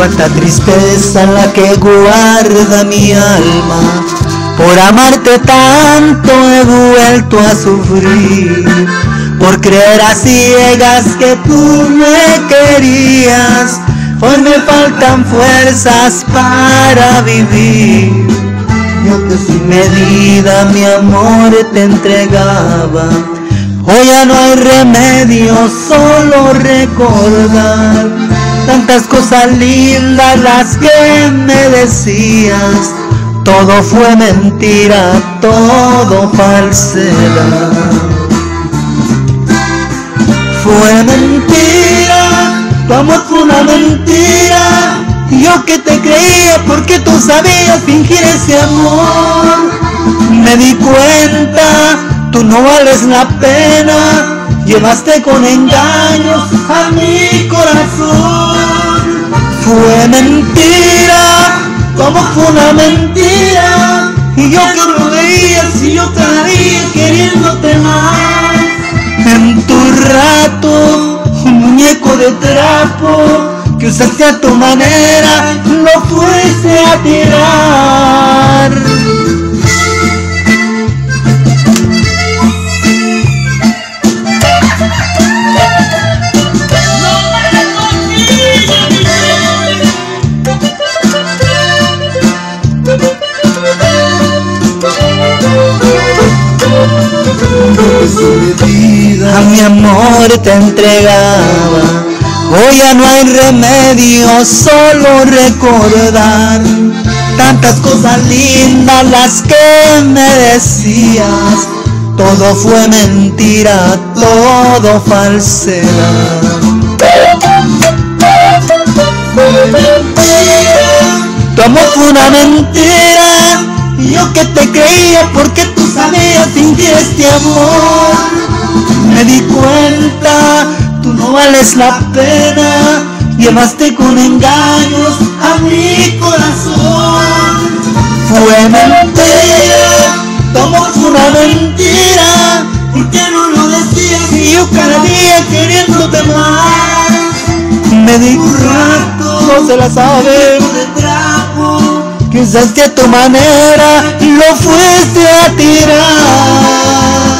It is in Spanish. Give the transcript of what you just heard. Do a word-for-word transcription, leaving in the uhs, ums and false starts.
cuánta tristeza la que guarda mi alma. Por amarte tanto he vuelto a sufrir, por creer a ciegas que tú me querías. Hoy me faltan fuerzas para vivir. Yo que sin medida mi amor te entregaba. Hoy ya no hay remedio, solo recordar tantas cosas lindas las que me decías. Todo fue mentira, todo falsedad. Fue mentira, tu amor fue una mentira. Yo que te creía porque tú sabías fingir ese amor. Me di cuenta, tú no vales la pena. Llevaste con engaños a mi corazón. Fue mentira, como fue una mentira. Y yo que lo veías y yo cada día queriéndote más. En tu rato, un muñeco de trapo que usaste a tu manera, lo fuiste a tirar. A mi amor te entregaba. Hoy ya no hay remedio, solo recordar tantas cosas lindas las que me decías. Todo fue mentira, todo falsedad. Fue mentira, tu amor fue una mentira. Yo que te creía porque tú sabías fingir este amor. Me di cuenta, tú no vales la pena. Llevaste con engaños a mi corazón. Fue mentira, tu amor fue una mentira. ¿Por qué no lo decías? Y yo cada día queriéndote más. Me di rato, no se la sabe, que usaste a tu manera y lo fuiste a tirar.